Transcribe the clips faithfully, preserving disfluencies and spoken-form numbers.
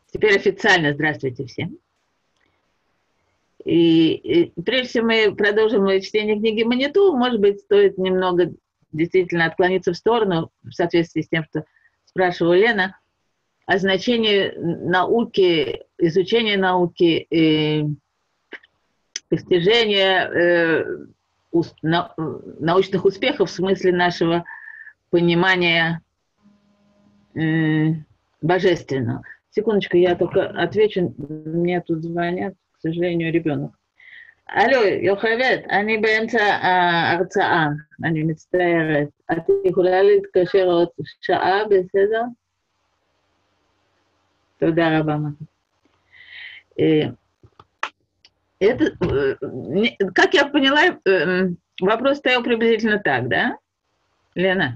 Теперь официально здравствуйте всем. И, и прежде чем мы продолжим чтение книги Маниту, может быть, стоит немного действительно отклониться в сторону, в соответствии с тем, что спрашивала Лена, о значении науки, изучения науки, и достижения э, ус, на, научных успехов в смысле нашего понимания э, божественного. Секундочку, я только отвечу, мне тут звонят, к сожалению, ребенок. Алло, יוכבד, אני באמצע ההרצאה, אני מצטערת. את יכולה להתקשר עוד שעה, בסדר? תודה רבה. Это, как я поняла, вопрос стоял приблизительно так, да, Лена?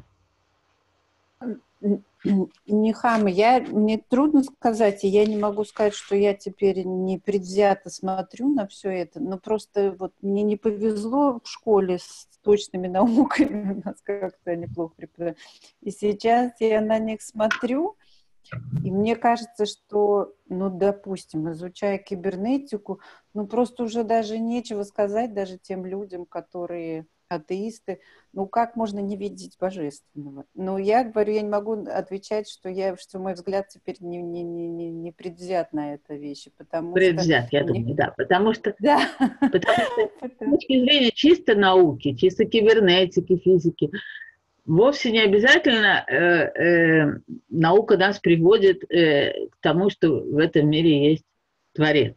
Нехама, я, мне трудно сказать, и я не могу сказать, что я теперь не предвзято смотрю на все это, но просто вот мне не повезло в школе с точными науками, у нас как-то неплохо преподают. И сейчас я на них смотрю, и мне кажется, что, ну, допустим, изучая кибернетику, ну, просто уже даже нечего сказать даже тем людям, которые... атеисты, ну как можно не видеть божественного? Но я говорю, я не могу отвечать, что, я, что мой взгляд теперь не, не, не, не предвзят на это вещи, потому предвзят, что... я думаю, да, потому что, да. потому что с точки зрения чисто науки, чисто кибернетики, физики, вовсе не обязательно э, э, наука нас приводит э, к тому, что в этом мире есть Творец.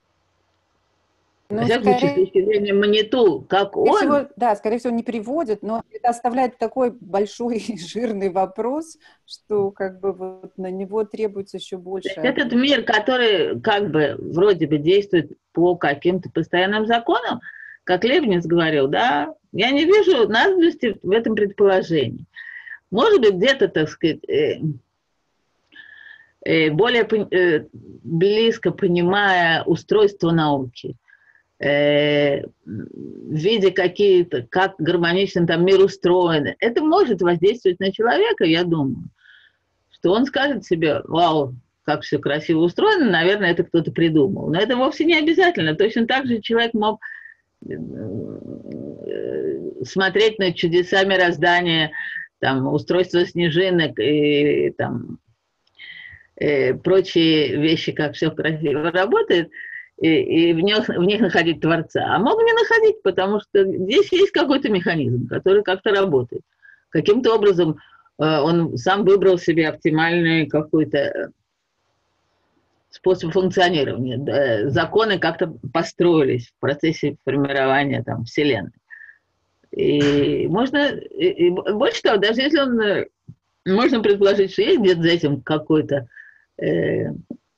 Ну, скорее, с точки зрения Маниту, как он... Всего, да, скорее всего, не приводит, но это оставляет такой большой жирный вопрос, что как бы вот на него требуется еще больше. Этот мир, который как бы вроде бы действует по каким-то постоянным законам, как Лейбниц говорил, да, я не вижу надобности в этом предположении. Может быть, где-то, так сказать, э, э, более э, близко понимая устройство науки, в виде какие-то, как гармонично там мир устроен, это может воздействовать на человека, я думаю, что он скажет себе, вау, как все красиво устроено, наверное, это кто-то придумал. Но это вовсе не обязательно. Точно так же человек мог смотреть на чудеса мироздания, там, устройство снежинок и там, и прочие вещи, как все красиво работает, и, и в, них, в них находить Творца. А мог не находить, потому что здесь есть какой-то механизм, который как-то работает. Каким-то образом э, он сам выбрал себе оптимальный какой-то способ функционирования. Да, законы как-то построились в процессе формирования там, Вселенной. И можно... И, и больше того, даже если он... Можно предположить, что есть где-то за этим какой-то... Э,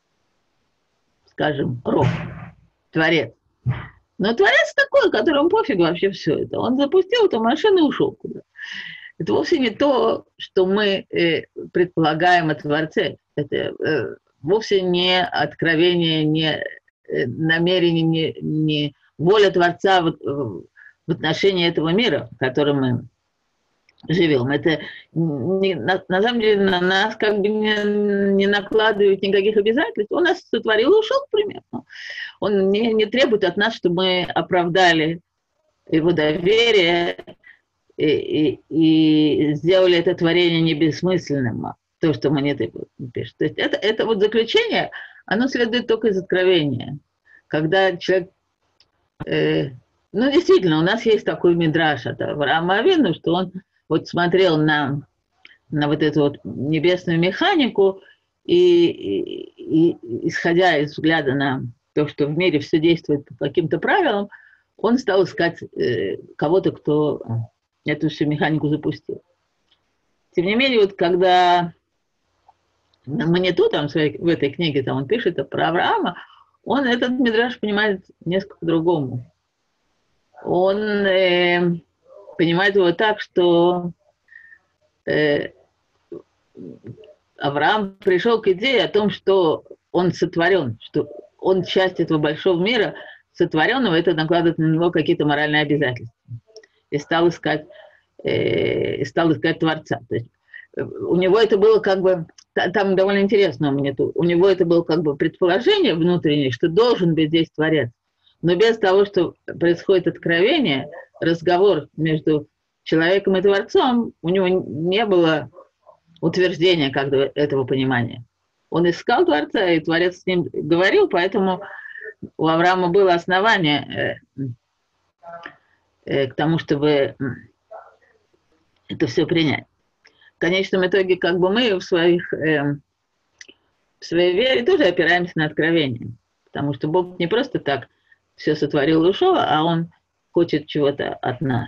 скажем, рок, творец. Но творец такой, которому пофиг вообще все это. Он запустил эту машину и ушел куда-то. Это вовсе не то, что мы э, предполагаем о Творце. Это э, вовсе не откровение, не э, намерение, не, не воля Творца в, в отношении этого мира, в котором мы живем. Это не, на, на самом деле на нас как бы не, не накладывает никаких обязательств. Он нас сотворил и ушел, к примеру. Он не, не требует от нас, чтобы мы оправдали его доверие и, и, и сделали это творение не бессмысленным, то, что Маниту пишет. То есть это, это вот заключение, оно следует только из откровения. Когда человек... Э, ну, действительно, у нас есть такой мидраш от Авраама Авину, что он вот смотрел на, на вот эту вот небесную механику и, и, и, исходя из взгляда на то, что в мире все действует по каким-то правилам, он стал искать э, кого-то, кто эту всю механику запустил. Тем не менее, вот когда Маниту там в, своей, в этой книге там он пишет про Авраама, он этот мидраш понимает несколько по-другому. Он... Э, понимает его так, что э, Авраам пришел к идее о том, что он сотворен, что он часть этого большого мира сотворенного, это накладывает на него какие-то моральные обязательства. И стал искать, э, и стал искать Творца. То есть у него это было как бы, там довольно интересно у меня, у него это было как бы предположение внутреннее, что должен быть здесь Творец. Но без того, что происходит откровение, разговор между человеком и Творцом, у него не было утверждения как бы этого понимания. Он искал Творца, и Творец с ним говорил, поэтому у Авраама было основание к тому, чтобы это все принять. В конечном итоге, как бы мы в, своих, э, в своей вере тоже опираемся на откровение, потому что Бог не просто так все сотворил и ушел, а Он хочет чего-то от нас.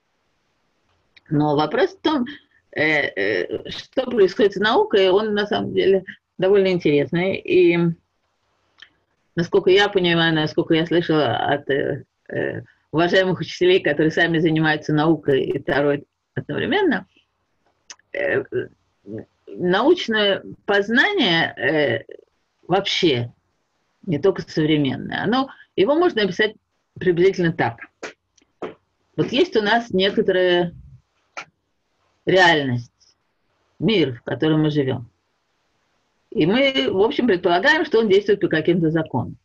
Но вопрос в том, э, э, что происходит с наукой, он на самом деле довольно интересный. И насколько я понимаю, насколько я слышала от э, э, уважаемых учителей, которые сами занимаются наукой и Торой одновременно, э, научное познание э, вообще, не только современное, оно, его можно описать приблизительно так. Вот есть у нас некоторая реальность, мир, в котором мы живем. И мы, в общем, предполагаем, что он действует по каким-то законам.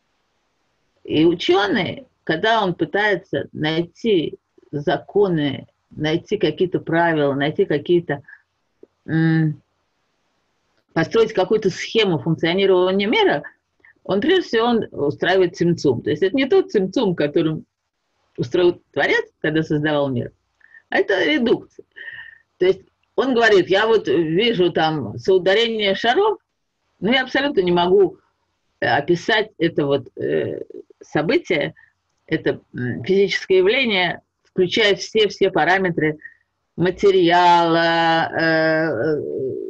И ученый, когда он пытается найти законы, найти какие-то правила, найти какие-то, м- построить какую-то схему функционирования мира, он, прежде всего, он устраивает цимцум. То есть это не тот цимцум, которым устроил Творец, когда создавал мир, а это редукция. То есть он говорит, я вот вижу там соударение шаров, но я абсолютно не могу описать это вот э, событие, это физическое явление, включая все-все параметры материала, э,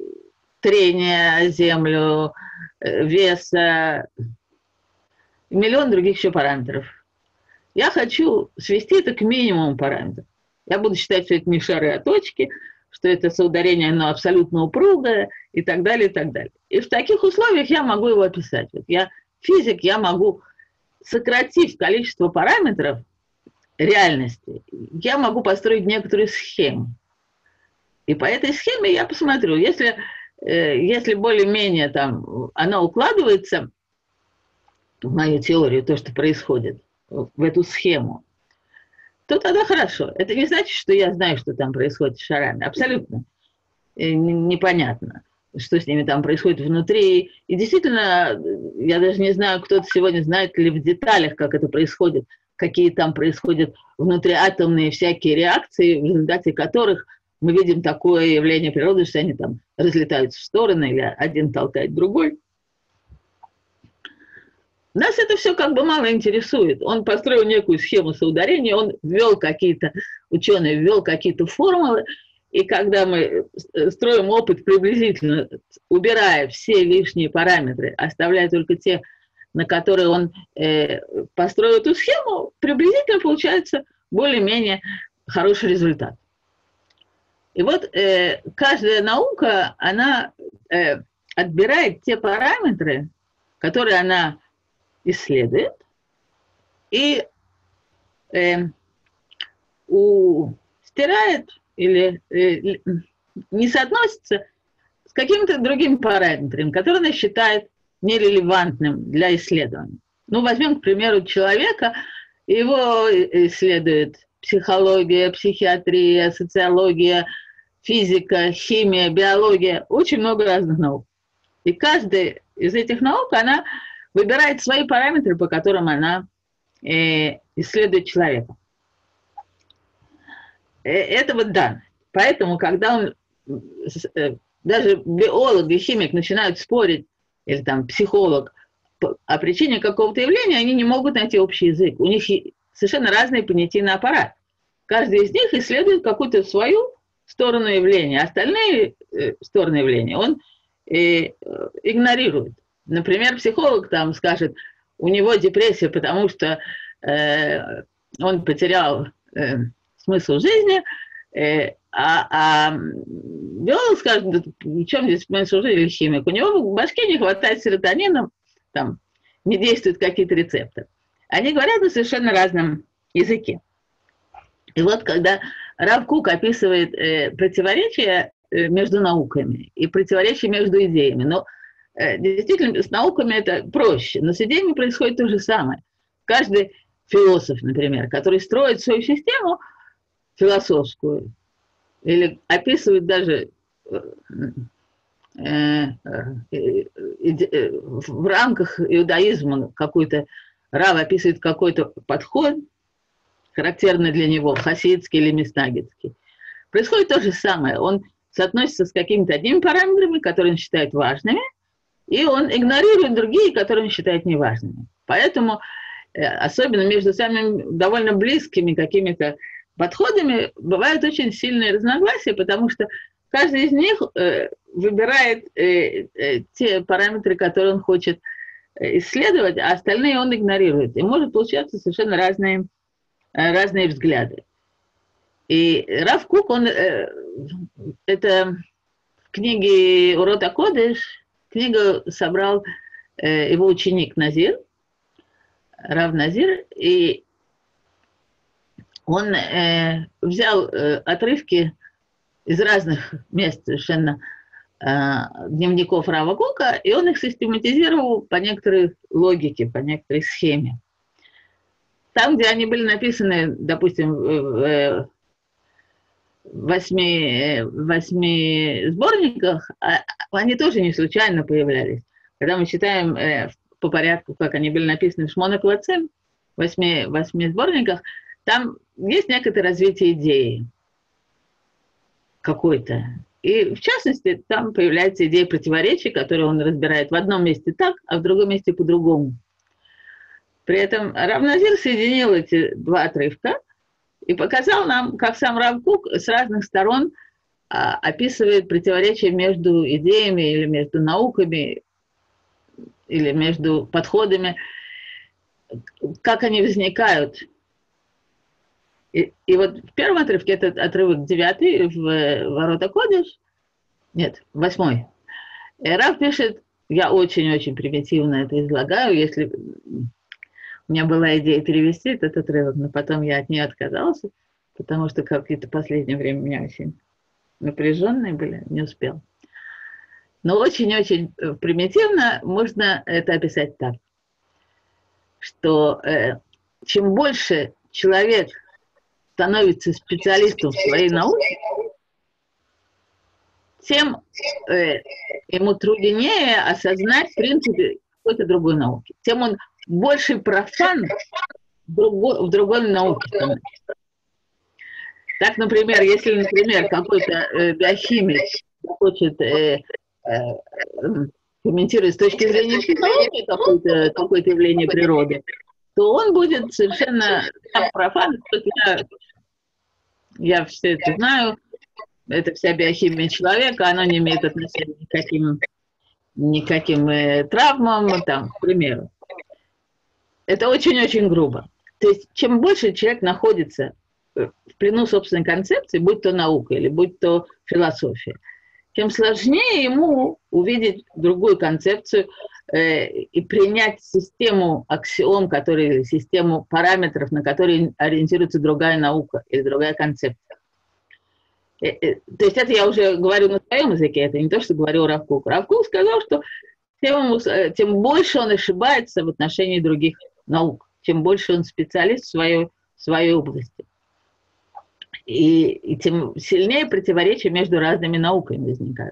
трения о землю, э, веса, миллион других еще параметров. Я хочу свести это к минимуму параметров. Я буду считать, что это не шары, а точки, что это соударение, оно абсолютно упругое и так далее, и так далее. И в таких условиях я могу его описать. Вот я физик, я могу, сократив количество параметров реальности, я могу построить некоторую схему. И по этой схеме я посмотрю, если, э, если более-менее там она укладывается в мою теорию, то, что происходит, в эту схему, то тогда хорошо. Это не значит, что я знаю, что там происходит с шарами. Абсолютно непонятно, что с ними там происходит внутри. И действительно, я даже не знаю, кто-то сегодня знает ли в деталях, как это происходит, какие там происходят внутриатомные всякие реакции, в результате которых мы видим такое явление природы, что они там разлетаются в стороны, или один толкает другой. Нас это все как бы мало интересует. Он построил некую схему соударения, он ввел какие-то, ученый ввел какие-то формулы, и когда мы строим опыт приблизительно, убирая все лишние параметры, оставляя только те, на которые он э, построил эту схему, приблизительно получается более-менее хороший результат. И вот э, каждая наука, она э, отбирает те параметры, которые она исследует, и э, у, стирает или э, не соотносится с какими-то другими параметрами, которые она считает нерелевантным для исследования. Ну, возьмем, к примеру, человека, его исследует психология, психиатрия, социология, физика, химия, биология, очень много разных наук. И каждая из этих наук, она выбирает свои параметры, по которым она э, исследует человека. Э, это вот данность. Поэтому, когда он, э, даже биолог и химик начинают спорить, или там психолог, о причине какого-то явления, они не могут найти общий язык. У них совершенно разный понятийный аппарат. Каждый из них исследует какую-то свою сторону явления, остальные э, стороны явления он э, игнорирует. Например, психолог там скажет, у него депрессия, потому что э, он потерял э, смысл жизни, э, а, а биолог скажет, да, в чем здесь смысл жизни, или химик, у него в башке не хватает серотонина, там не действуют какие-то рецепторы. Они говорят на совершенно разном языке. И вот когда Рав Кук описывает э, противоречия между науками и противоречия между идеями. Но действительно, с науками это проще, но с идеями происходит то же самое. Каждый философ, например, который строит свою систему философскую или описывает даже в рамках иудаизма какой-то, Рав описывает какой-то подход, характерный для него, хасидский или миснагитский. Происходит то же самое. Он соотносится с какими-то одними параметрами, которые он считает важными, и он игнорирует другие, которые он считает неважными. Поэтому, особенно между самыми довольно близкими какими-то подходами, бывают очень сильные разногласия, потому что каждый из них выбирает те параметры, которые он хочет исследовать, а остальные он игнорирует. И может получаться совершенно разные, разные взгляды. И Рав Кук, он, это в книге «Урот ха-Кодеш», книгу собрал его ученик Назир, Рав Назир, и он взял отрывки из разных мест совершенно дневников Рава Кука, и он их систематизировал по некоторой логике, по некоторой схеме. Там, где они были написаны, допустим, в восьми, восьми сборниках, они тоже не случайно появлялись. Когда мы читаем по порядку, как они были написаны в Шмона Квацим, в восьми, восьми сборниках, там есть некоторое развитие идеи какой-то. И, в частности, там появляется идея противоречий, которую он разбирает в одном месте так, а в другом месте по-другому. При этом Рав Назир соединил эти два отрывка и показал нам, как сам Рав Кук с разных сторон а, описывает противоречия между идеями или между науками, или между подходами, как они возникают. И, и вот в первом отрывке, этот отрывок девятый, в Ворот ха-Кодеш, нет, восьмой, Рав пишет, я очень-очень примитивно это излагаю, если у меня была идея перевести этот отрывок, но потом я от нее отказался, потому что какие-то последнее время у меня очень напряженные были, не успел. Но очень-очень примитивно можно это описать так, что э, чем больше человек становится специалистом в своей науке, тем э, ему труднее осознать в принципе какой-то другой науки. Тем он больше профан в другой, в другой науке становится. Так, например, если, например, какой-то э, биохимик хочет э, э, комментировать с точки зрения психологии какое-то, какое-то явление природы, то он будет совершенно профан. Я, я все это знаю, это вся биохимия человека, она не имеет отношения к никаким, никаким э, травмам, там, к примеру. Это очень-очень грубо. То есть, чем больше человек находится в плену собственной концепции, будь то наука или будь то философия, тем сложнее ему увидеть другую концепцию э, и принять систему аксиом, который, систему параметров, на которые ориентируется другая наука или другая концепция. Э, э, то есть это я уже говорю на своем языке, это не то, что говорил Рав Кук. Рав Кук сказал, что тем, тем больше он ошибается в отношении других наук, тем больше он специалист в своей, в своей области. И, и тем сильнее противоречия между разными науками возникают.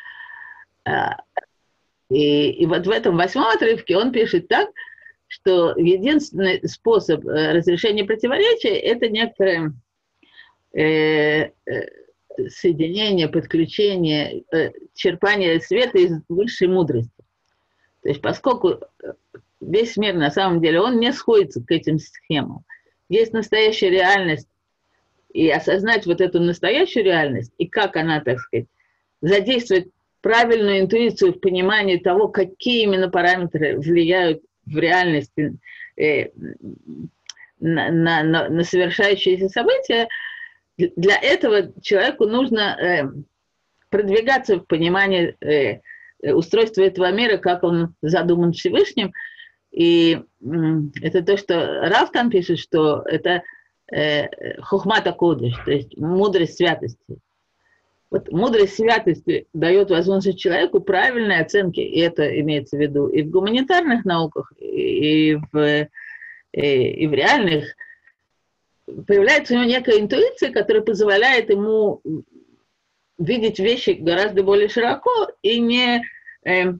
И, и вот в этом восьмом отрывке он пишет так, что единственный способ разрешения противоречия – это некоторое э, соединение, подключение, э, черпание света из высшей мудрости. То есть поскольку весь мир на самом деле, он не сходится к этим схемам. Есть настоящая реальность, и осознать вот эту настоящую реальность, и как она, так сказать, задействовать правильную интуицию в понимании того, какие именно параметры влияют в реальности э, на, на, на, на совершающиеся события, для этого человеку нужно э, продвигаться в понимании э, устройства этого мира, как он задуман Всевышним. И э, это то, что Рав там пишет, что это хохмат ха-Кодеш, то есть мудрость святости. Вот мудрость святости дает возможность человеку правильной оценки, и это имеется в виду и в гуманитарных науках, и в, и, и в реальных. Появляется у него некая интуиция, которая позволяет ему видеть вещи гораздо более широко и не, э,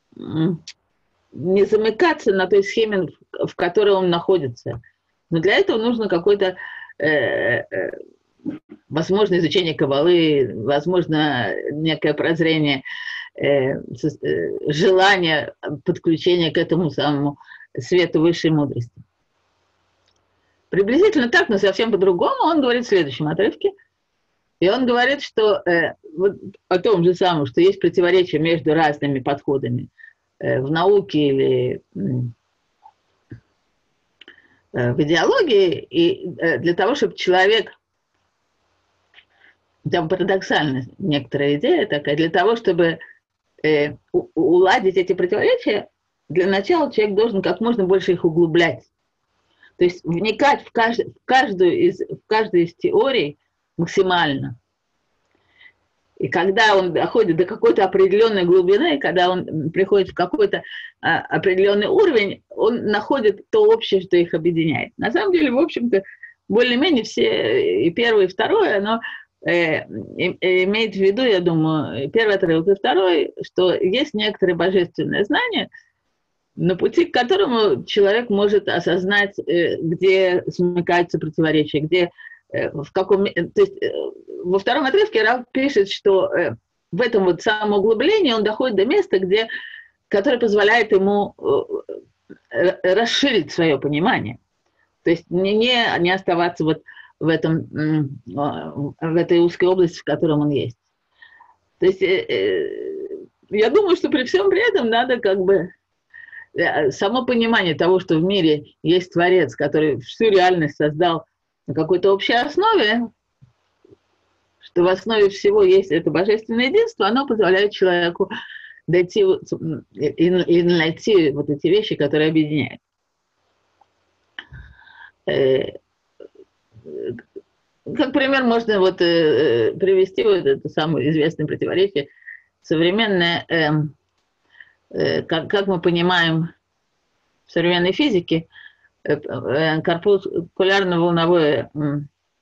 не замыкаться на той схеме, в которой он находится. Но для этого нужно какой-то... Э, э, возможно, изучение каббалы, возможно, некое прозрение, э, э, желание подключения к этому самому свету высшей мудрости. Приблизительно так, но совсем по-другому он говорит в следующем отрывке. И он говорит, что э, вот о том же самом, что есть противоречие между разными подходами э, в науке или э, в идеологии, и э, для того, чтобы человек... Там парадоксальная некоторая идея такая. Для того, чтобы э, у, уладить эти противоречия, для начала человек должен как можно больше их углублять. То есть вникать в, кажд, в, каждую, из, в каждую из теорий максимально. И когда он доходит до какой-то определенной глубины, когда он приходит в какой-то а, определенный уровень, он находит то общее, что их объединяет. На самом деле, в общем-то, более-менее все, и первое, и второе, оно... имеет в виду, я думаю, первый отрывок и второй, что есть некоторые божественные знания, на пути к которому человек может осознать, где смыкаются противоречия, где, в каком... То есть во втором отрывке Рав пишет, что в этом вот самом углублении он доходит до места, где, которое позволяет ему расширить свое понимание. То есть не, не, не оставаться вот в, этом, в этой узкой области, в котором он есть. То есть я думаю, что при всем при этом надо как бы само понимание того, что в мире есть Творец, который всю реальность создал на какой-то общей основе, что в основе всего есть это божественное единство, оно позволяет человеку дойти и, и найти вот эти вещи, которые объединяют. Как пример можно вот, э, привести вот это самое известное противоречие современное, э, э, как, как мы понимаем в современной физике, э, э, корпускулярно-волновое э,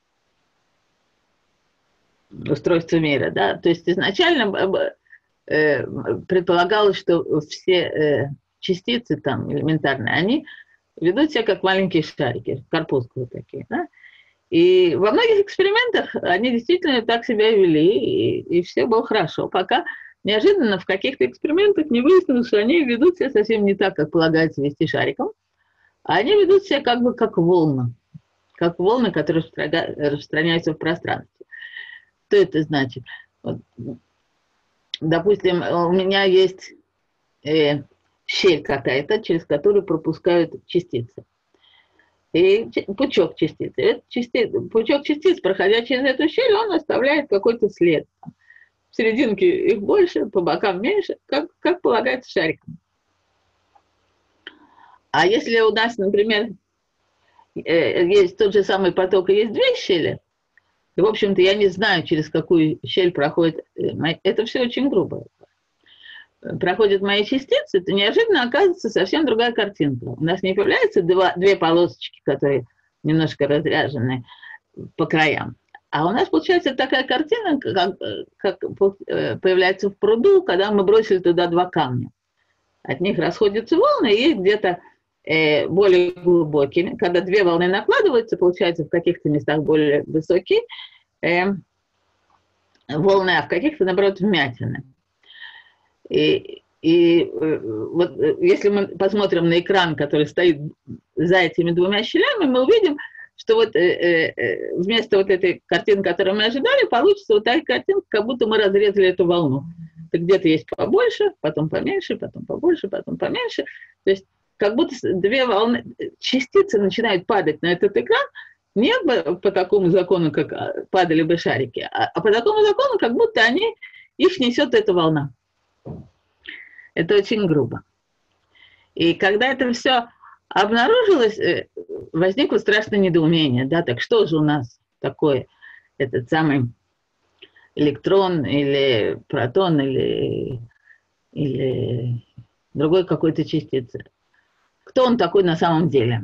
устройство мира. Да? То есть изначально э, предполагалось, что все э, частицы там элементарные, они ведут себя как маленькие шарики, корпускулы такие, да? И во многих экспериментах они действительно так себя и вели, и, и все было хорошо, пока неожиданно в каких-то экспериментах не выяснилось, что они ведут себя совсем не так, как полагается вести шариком, а они ведут себя как бы как волны, как волны, которые распространяются в пространстве. Что это значит? Вот, допустим, у меня есть э, щель какая-то, через которую пропускают частицы. И пучок частиц. Этот частиц, пучок частиц, проходя через эту щель, он оставляет какой-то след. В серединке их больше, по бокам меньше, как, как полагается шариком. А если у нас, например, есть тот же самый поток и есть две щели, и, в общем-то, я не знаю, через какую щель проходит, это все очень грубо. Проходят мои частицы, то неожиданно оказывается совсем другая картинка. У нас не появляются два, две полосочки, которые немножко разряжены по краям. А у нас получается такая картина, как, как появляется в пруду, когда мы бросили туда два камня. От них расходятся волны, и есть где-то э, более глубокие. Когда две волны накладываются, получается в каких-то местах более высокие э, волны, а в каких-то, наоборот, вмятины. И, и вот если мы посмотрим на экран, который стоит за этими двумя щелями, мы увидим, что вот э, э, вместо вот этой картины, которую мы ожидали, получится вот такая картинка, как будто мы разрезали эту волну. Где-то есть побольше, потом поменьше, потом побольше, потом поменьше. То есть как будто две волны, частицы начинают падать на этот экран не по такому закону, как падали бы шарики, а, а по такому закону, как будто они, их несет эта волна. Это очень грубо. И когда это все обнаружилось, возникло страшное недоумение. Да, так что же у нас такое, этот самый электрон или протон или, или другой какой-то частицы. Кто он такой на самом деле?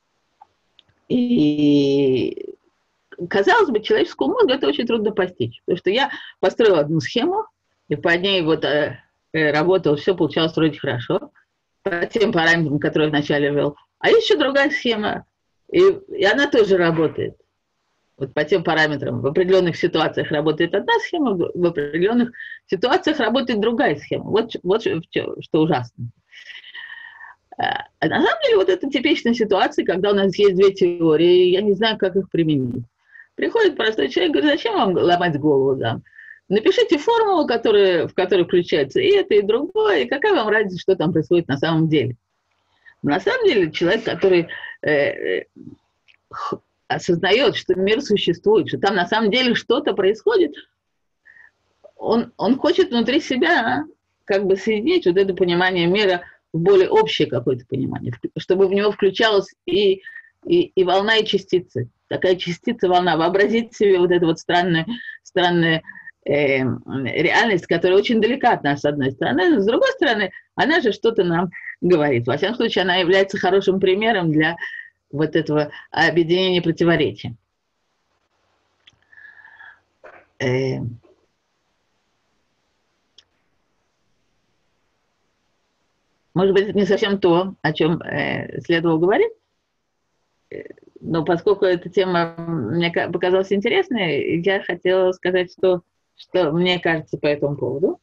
И, казалось бы, человеческому мозгу это очень трудно постичь, потому что я построила одну схему, и по ней вот э, работал, все получалось строить хорошо, по тем параметрам, которые я вначале ввел. А есть еще другая схема, и, и она тоже работает. Вот по тем параметрам. В определенных ситуациях работает одна схема, в определенных ситуациях работает другая схема. Вот, вот что, что ужасно. А на самом деле вот это типичная ситуация, когда у нас есть две теории, я не знаю, как их применить. Приходит простой человек, говорит, зачем вам ломать голову, да? Напишите формулу, которая, в которой включается и это, и другое, и какая вам разница, что там происходит на самом деле. На самом деле человек, который э, осознает, что мир существует, что там на самом деле что-то происходит, он, он хочет внутри себя как бы соединить вот это понимание мира в более общее какое-то понимание, чтобы в него включалась и, и, и волна, и частицы. Такая частица, волна. Вообразить себе вот эту вот странную, странную э, реальность, которая очень далека от нас, с одной стороны, но с другой стороны, она же что-то нам говорит. Во всяком случае, она является хорошим примером для вот этого объединения противоречий. Э, Может быть, это не совсем то, о чем э, следовало говорить, но поскольку эта тема мне показалась интересной, я хотела сказать, что, что мне кажется по этому поводу.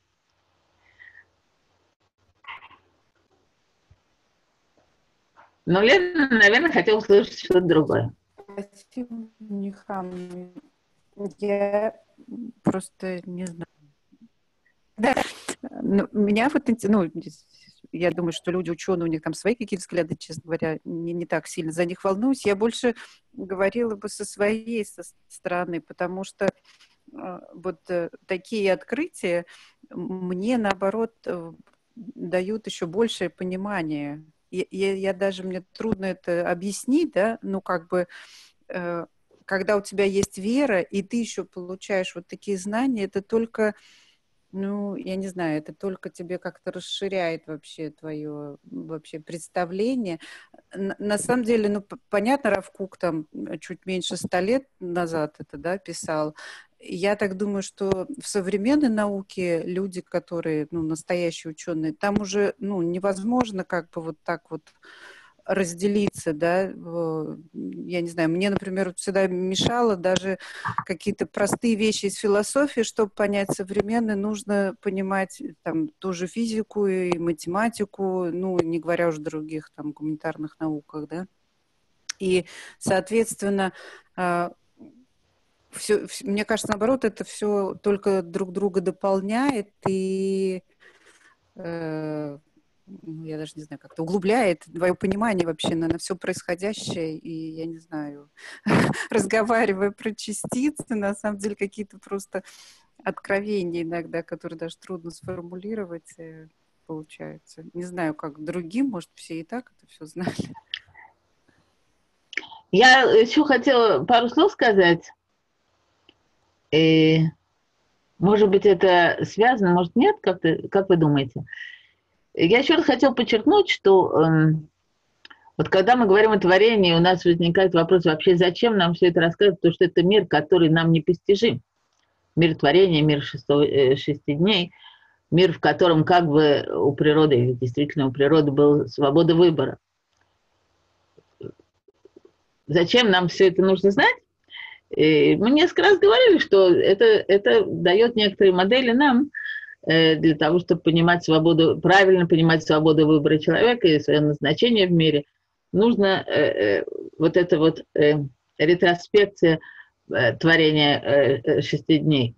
Но Лена, наверное, хотела услышать что-то другое. Спасибо, Нихам. Я просто не знаю. Да. Ну, меня вот, ну, я думаю, что люди, ученые, у них там свои какие-то взгляды, честно говоря, не, не так сильно за них волнуюсь. Я больше говорила бы со своей со стороны, потому что э, вот э, такие открытия мне, наоборот, э, дают еще большее понимание. Я, я, я даже, мне трудно это объяснить, да, ну, как бы, э, когда у тебя есть вера, и ты еще получаешь вот такие знания, это только... Ну, я не знаю, это только тебе как-то расширяет вообще твое вообще представление. На, на самом деле, ну, понятно, Рав Кук там чуть меньше ста лет назад это, да, писал. Я так думаю, что в современной науке люди, которые, ну, настоящие ученые, там уже, ну, невозможно как бы вот так вот разделиться, да, я не знаю, мне, например, всегда мешало даже какие-то простые вещи из философии, чтобы понять современное, нужно понимать там ту же физику и математику, ну, не говоря уже о других там гуманитарных науках, да, и, соответственно, все, мне кажется, наоборот, это все только друг друга дополняет и я даже не знаю, как-то углубляет твое понимание вообще на, на все происходящее, и, я не знаю, разговаривая про частицы, на самом деле какие-то просто откровения иногда, которые даже трудно сформулировать, получается. Не знаю, как другим, может, все и так это все знали. Я еще хотела пару слов сказать. И, может быть, это связано, может, нет, как, ты, как вы думаете? Я еще раз хотела подчеркнуть, что э, вот когда мы говорим о творении, у нас возникает вопрос вообще, зачем нам все это рассказывать, потому что это мир, который нам непостижим. Мир творения, мир шестой, э, шести дней, мир, в котором как бы у природы, или действительно у природы была свобода выбора. Зачем нам все это нужно знать? И мы несколько раз говорили, что это, это дает некоторые модели нам, для того, чтобы понимать свободу, правильно понимать свободу выбора человека и свое назначение в мире, нужно э, э, вот эта вот э, ретроспекция э, творения э, шести дней.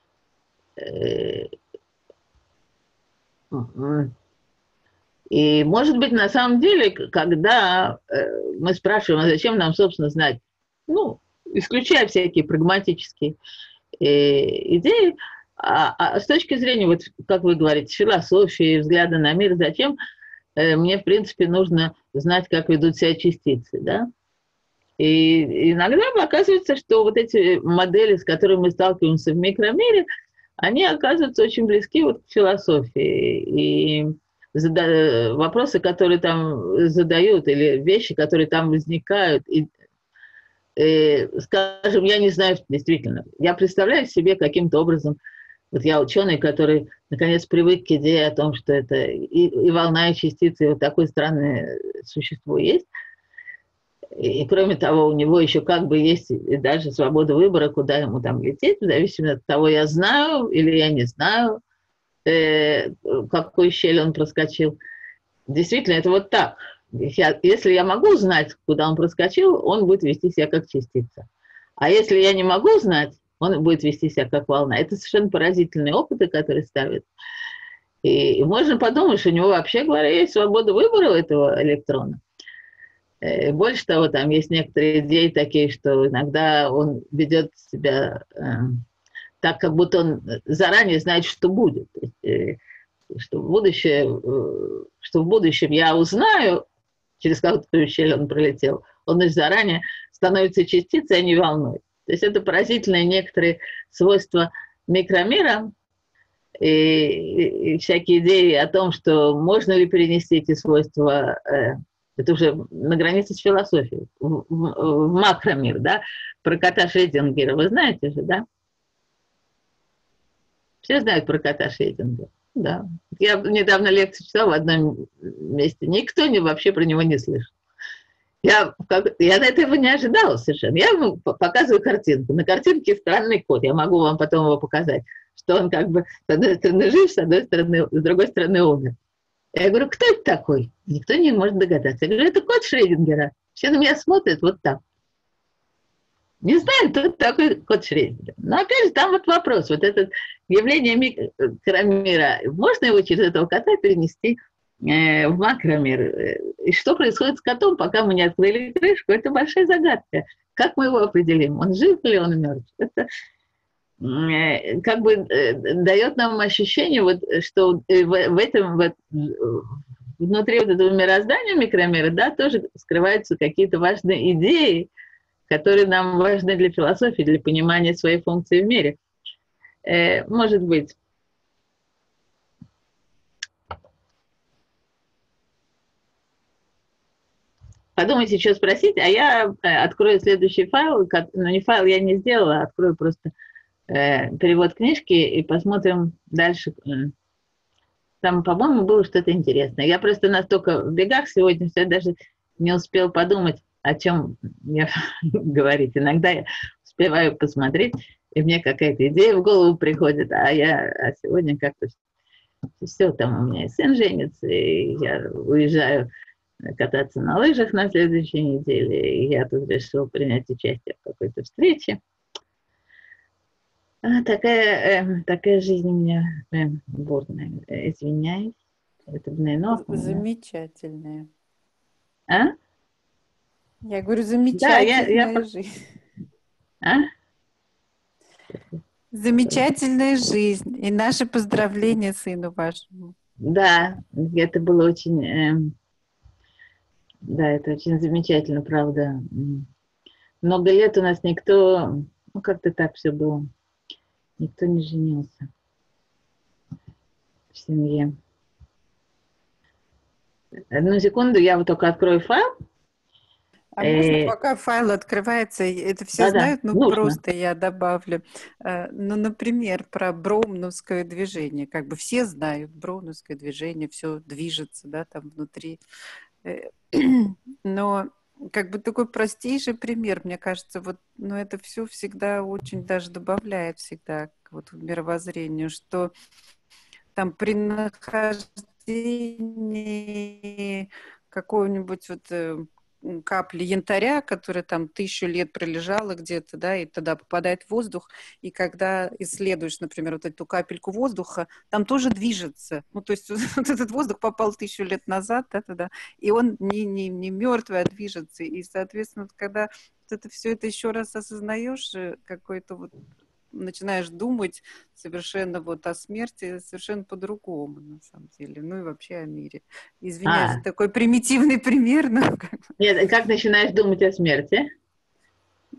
И, может быть, на самом деле, когда э, мы спрашиваем, а зачем нам, собственно, знать, ну, исключая всякие прагматические э, идеи, А, а с точки зрения, вот, как вы говорите, философии, взгляда на мир, зачем э, мне, в принципе, нужно знать, как ведут себя частицы, да? И иногда оказывается, что вот эти модели, с которыми мы сталкиваемся в микромире, они оказываются очень близки вот к философии. И зада- вопросы, которые там задают, или вещи, которые там возникают, и, э, скажем, я не знаю, действительно, я представляю себе каким-то образом, вот я ученый, который наконец привык к идее о том, что это и, и волна, и частицы, и вот такое странное существо есть. И, и кроме того, у него еще как бы есть и даже свобода выбора, куда ему там лететь, в зависимости от того, я знаю или я не знаю, э, какой щель он проскочил. Действительно, это вот так. Я, если я могу знать, куда он проскочил, он будет вести себя как частица. А если я не могу знать, он будет вести себя как волна. Это совершенно поразительные опыты, которые ставят. И, и можно подумать, что у него, вообще говоря, есть свобода выбора у этого электрона. И больше того, там есть некоторые идеи такие, что иногда он ведет себя э, так, как будто он заранее знает, что будет. То есть, э, что, в будущее, э, что в будущем я узнаю, через какую щель он пролетел, он значит, заранее становится частицей, а не волной. То есть это поразительные некоторые свойства микромира и, и, и всякие идеи о том, что можно ли перенести эти свойства, э, это уже на границе с философией, в, в, в макромир, да, про кота Шрёдингера, вы знаете же, да? Все знают про кота Шрёдингера, да. Я недавно лекцию читала в одном месте, никто не, вообще про него не слышал. Я, как, я этого не ожидала совершенно. Я ему показываю картинку. На картинке странный кот. Я могу вам потом его показать, что он как бы с одной стороны жив, с одной стороны, с другой стороны умер. Я говорю, кто это такой? Никто не может догадаться. Я говорю, это кот Шрёдингера. Все на меня смотрят вот так. Не знаю, кто такой кот Шрёдингера. Но опять же, там вот вопрос. Вот это явление микромира, можно его через этого кота перенести в макромир. И что происходит с котом, пока мы не открыли крышку, это большая загадка. Как мы его определим? Он жив или он мертв? Это как бы дает нам ощущение, вот, что в, в этом, вот, внутри вот этого мироздания микромира, да, тоже скрываются какие-то важные идеи, которые нам важны для философии, для понимания своей функции в мире. Может быть, подумайте, что спросить, а я открою следующий файл, ну не файл я не сделала, открою просто э, перевод книжки и посмотрим дальше. Там, по-моему, было что-то интересное. Я просто настолько в бегах сегодня, что я даже не успела подумать, о чем я говорить. Иногда я успеваю посмотреть, и мне какая-то идея в голову приходит, а я а сегодня как-то все, там у меня и сын женится, и я уезжаю кататься на лыжах на следующей неделе, и я тут решила принять участие в какой-то встрече. А, такая, э, такая жизнь у меня э, бурная. Извиняюсь. Это замечательная. А? Я говорю, замечательная да, я, я... жизнь. А? Замечательная жизнь. И наше поздравление сыну вашему. Да, это было очень... Э, Да, это очень замечательно, правда. Много лет у нас никто, ну как-то так все было, никто не женился в семье. Одну секунду, я вот только открою файл. А можно, пока файл открывается, это все Да-да, знают, но нужно. просто я добавлю. Ну, например, про броуновское движение. Как бы все знают, броуновское движение, все движется, да, там внутри. Но как бы такой простейший пример, мне кажется, вот, но это все всегда очень даже добавляет всегда вот в мировоззрению, что там при нахождении какого-нибудь вот капли янтаря, которая там тысячу лет пролежала где-то, да, и тогда попадает в воздух, и когда исследуешь, например, вот эту капельку воздуха, там тоже движется. Ну, то есть вот этот воздух попал тысячу лет назад, да, туда, и он не, не, не мертвый, а движется. И, соответственно, когда вот это все это еще раз осознаешь, какой-то вот начинаешь думать совершенно вот о смерти совершенно по-другому, на самом деле. Ну и вообще о мире. Извиняюсь, а. за такой примитивный пример. Но... Нет, как начинаешь думать о смерти?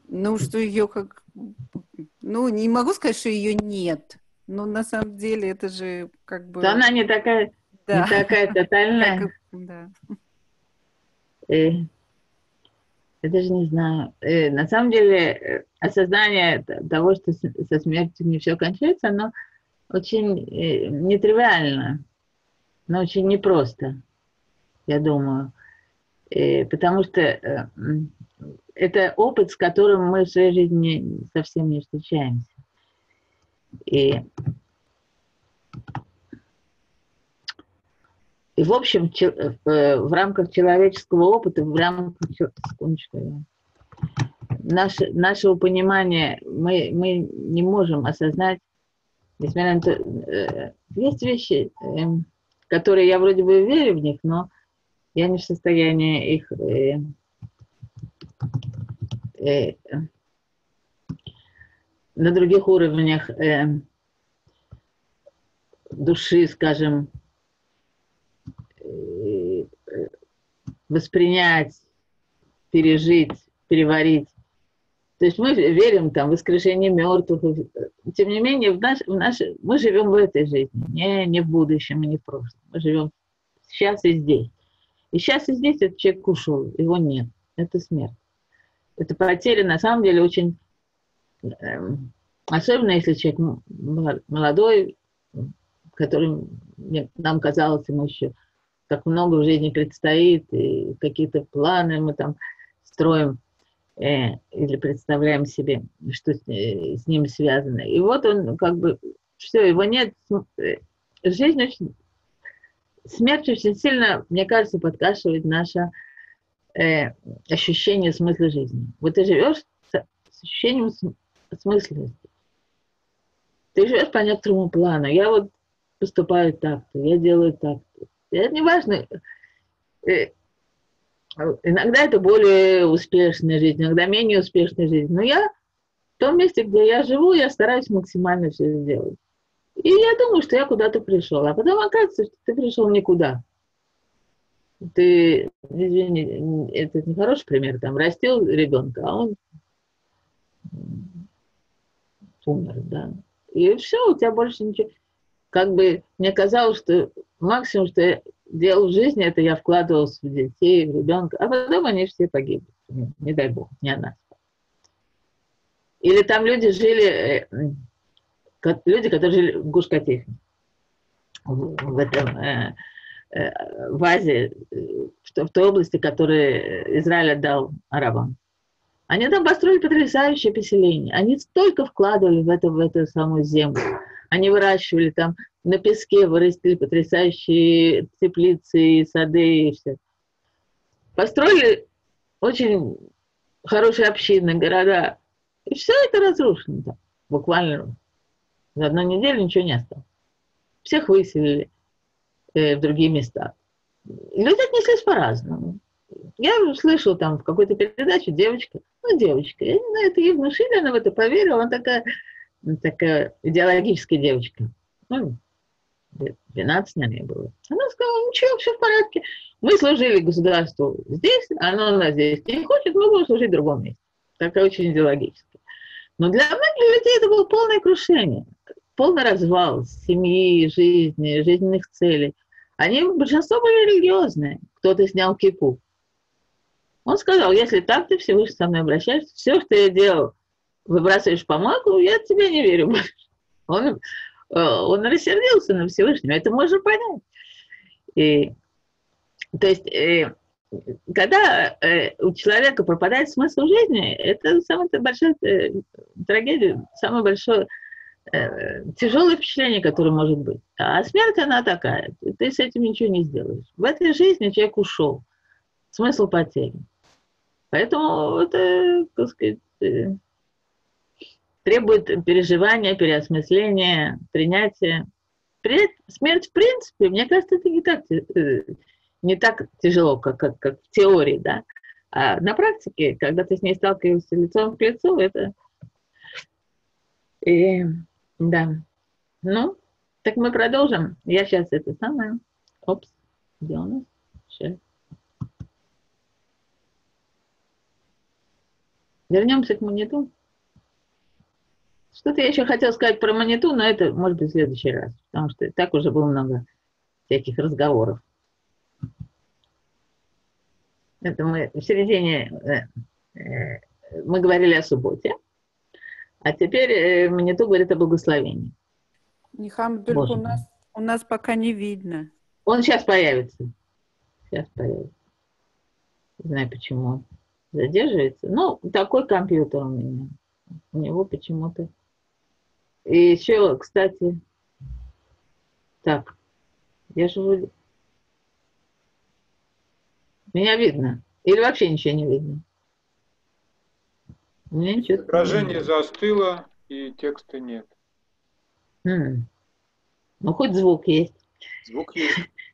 Ну, что ее как... Ну, не могу сказать, что ее нет. Но на самом деле это же как То бы... она не такая, не Да. такая Как... тотальная. Да. Э, я даже не знаю. Э, на самом деле, э, осознание т- того, что с- со смертью не все кончается, оно очень э, нетривиально, но очень непросто, я думаю. Э, потому что э, м, это опыт, с которым мы в своей жизни совсем не встречаемся. И, и в общем, че- в, в рамках человеческого опыта, в рамках... чё- секундочку, я- наше, нашего понимания мы, мы не можем осознать, несмотря на то, э, есть вещи, э, которые я вроде бы верю в них, но я не в состоянии их э, э, на других уровнях э, души, скажем, э, воспринять, пережить, переварить. То есть мы верим там, в воскрешение мертвых. Тем не менее, в наш, в наш, мы живем в этой жизни, не, не в будущем и не в прошлом. Мы живем сейчас и здесь. И сейчас и здесь этот человек ушел, его нет. Это смерть. Это потеря, на самом деле, очень... Э, особенно, если человек молодой, которым нам казалось, ему еще как много в жизни предстоит, и какие-то планы мы там строим э, или представляем себе, что с, э, с ним связано. И вот он как бы, все, его нет. Жизнь очень, смерть очень сильно, мне кажется, подкашивает наше э, ощущение смысла жизни. Вот ты живешь с, с ощущением смысленности. Ты живешь по некоторому плану. Я вот поступаю так-то, я делаю так-то. Это не важно. Э, иногда это более успешная жизнь, иногда менее успешная жизнь. Но я в том месте, где я живу, я стараюсь максимально все сделать. И я думаю, что я куда-то пришел. А потом оказывается, что ты пришел никуда. Ты, извини, это не хороший пример, там, растил ребенка, а он умер, да. И все, у тебя больше ничего. Как бы мне казалось, что максимум, что я делал в жизни, это я вкладывался в детей, в ребенка, а потом они все погибли. Не, не дай бог, не она. Или там люди жили, люди, которые жили в Гуш-Катифе, в, в этом, э, э, в Азии, в, в той области, которую Израиль отдал арабам. Они там построили потрясающее поселение. Они столько вкладывали в, это, в эту самую землю. Они выращивали там на песке, вырастили потрясающие теплицы, сады и все. Построили очень хорошие общины, города. И все это разрушено там. Буквально за одну неделю ничего не осталось. Всех выселили э, в другие места. Люди отнеслись по-разному. Я слышала там в какой-то передаче девочка, ну, девочка, я не знаю, это ей внушили, она в это поверила, она такая, такая идеологическая девочка. Ну, двенадцать, наверное, было. Она сказала, ничего, все в порядке. Мы служили государству здесь, оно нас здесь не хочет, мы будем служить в другом месте. Такая очень идеологическая. Но для многих людей это было полное крушение, полный развал семьи, жизни, жизненных целей. Они, большинство были религиозные. Кто-то снял кипу. Он сказал, если так ты Всевышний со мной обращаешься, все, что я делал, выбрасываешь в помойку, я тебе не верю. Он, он рассердился на Всевышнего, это можно понять. И, то есть, э, когда э, у человека пропадает смысл жизни, это самая большая э, трагедия, самое большое э, тяжелое впечатление, которое может быть. А смерть, она такая, ты с этим ничего не сделаешь. В этой жизни человек ушел, смысл потерян. Поэтому это, так сказать, требует переживания, переосмысления, принятия. Смерть, в принципе, мне кажется, это не так, не так тяжело, как, как, как в теории, да. А на практике, когда ты с ней сталкиваешься лицом к лицу, это... И, да. Ну, так мы продолжим. Я сейчас это самое... Опс, где у нас? Сейчас. Вернемся к Маниту. Что-то я еще хотела сказать про Маниту, но это может быть в следующий раз, потому что так уже было много всяких разговоров. Это мы в середине, э, э, мы говорили о субботе, а теперь э, Маниту говорит о благословении. Нихам, только у нас, у нас пока не видно. Он сейчас появится. Сейчас появится. Не знаю, почему он задерживается. Ну, такой компьютер у меня. У него почему-то. И еще, кстати, так, я же вроде... Меня видно. Или вообще ничего не видно? У меня ничего Изображение застыло, и текста нет. М. Ну, хоть звук есть. Звук есть.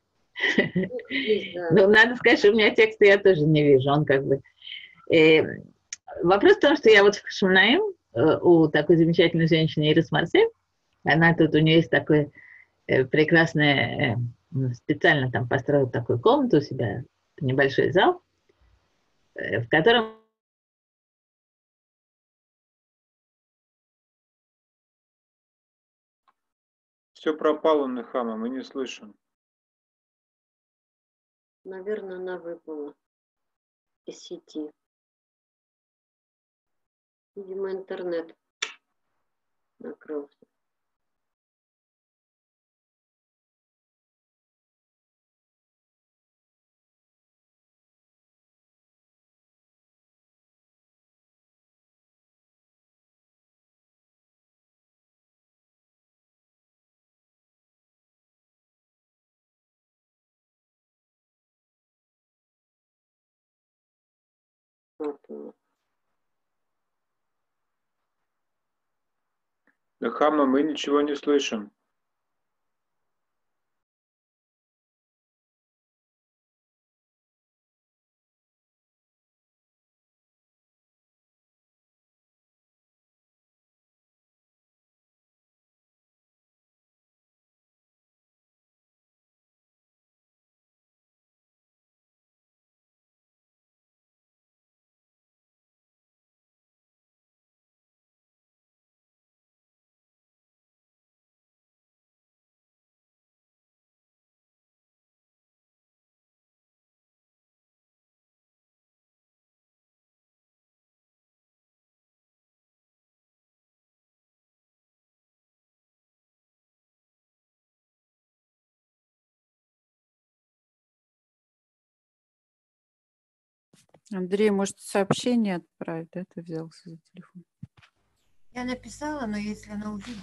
Ну, надо сказать, что у меня текста я тоже не вижу. Он как бы... Э, вопрос в том, что я вот в Шманаим э, у такой замечательной женщины Ирис Марсель, она тут, у нее есть такое э, прекрасное, э, специально там построила такую комнату у себя, небольшой зал, э, в котором Все пропало, Нехама, мы не слышим. Наверное, она выпала из сети. Видимо, интернет накрылся. Вот оно. Нехама, мы ничего не слышим. Андрей, может, сообщение отправить, да? Ты взялся за телефон. Я написала, но если она увидит.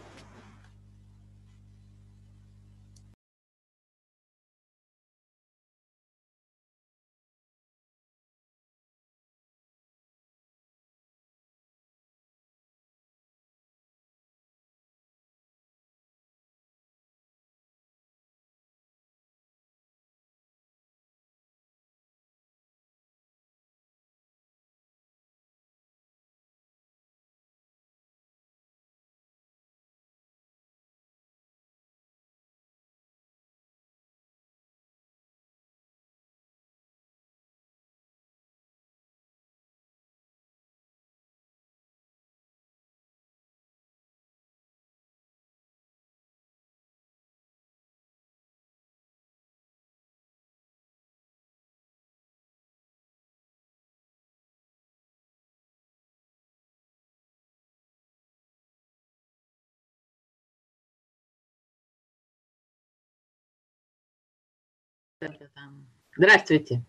Здравствуйте.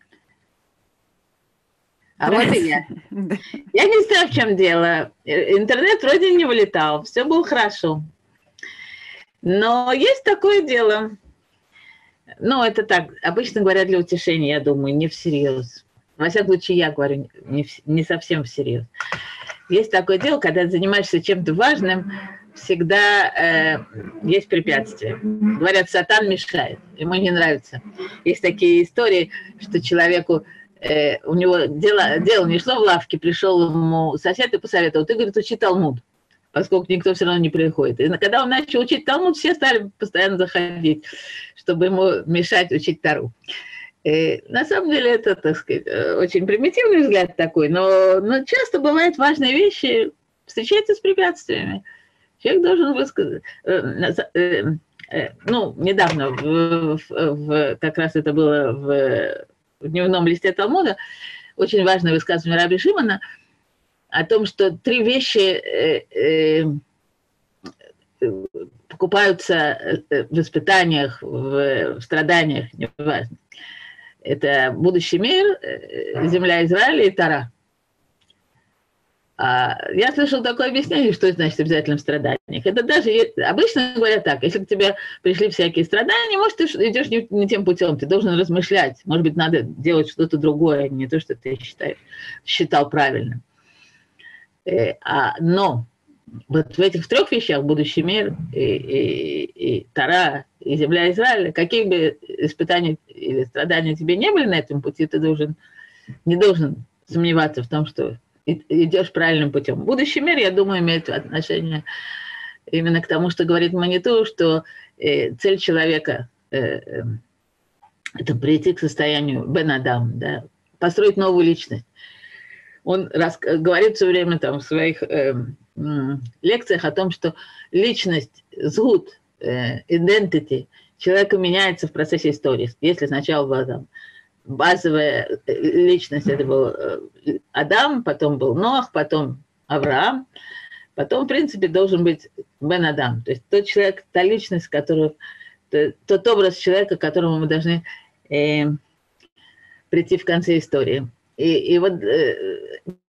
А вот и я. Я не знаю, в чем дело. Интернет вроде не вылетал, все было хорошо. Но есть такое дело. Ну, это так, обычно говорят для утешения, я думаю, не всерьез. Во всяком случае, я говорю не, не совсем всерьез. Есть такое дело, когда ты занимаешься чем-то важным, всегда э, есть препятствия. Говорят, сатан мешает, ему не нравится. Есть такие истории, что человеку, э, у него дело, дело не шло в лавке, пришел ему сосед и посоветовал, ты, говорит, учи Талмуд, поскольку никто все равно не приходит. И когда он начал учить Талмуд, все стали постоянно заходить, чтобы ему мешать учить Тору. И на самом деле это, так сказать, очень примитивный взгляд такой, но, но часто бывают важные вещи, встречаются с препятствиями. Человек должен высказать. Ну, недавно, в, в, в, как раз это было в, в дневном листе Талмуда, очень важное высказывание Раби Шимона о том, что три вещи э, э, покупаются в испытаниях, в, в страданиях, неважно. Это будущий мир, земля Израиля и Тора. А я слышал такое объяснение, что это значит в обязательном страданиях. Это даже, обычно говорят так, если к тебе пришли всякие страдания, может, ты идешь не, не тем путем, ты должен размышлять. Может быть, надо делать что-то другое, не то, что ты считаешь, считал правильным. Э, а, но вот в этих трех вещах, будущий мир, и, и, и Тора, и земля Израиля, какие бы испытания или страдания тебе не были на этом пути, ты должен, не должен сомневаться в том, что идешь правильным путем. Будущий мир, я думаю, имеет отношение именно к тому, что говорит Маниту, что э, цель человека э, э, это прийти к состоянию бен-адам, да, построить новую личность. Он рас, говорит все время там, в своих э, э, лекциях о том, что личность, згут, э, identity человека меняется в процессе истории. Если сначала была там базовая личность, это был Адам, потом был Ноах, потом Авраам, потом, в принципе, должен быть Бен Адам, то есть тот человек, та личность, которую, тот образ человека, к которому мы должны э, прийти в конце истории. И, и вот э,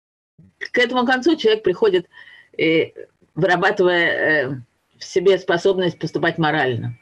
к этому концу человек приходит, э, вырабатывая э, в себе способность поступать морально.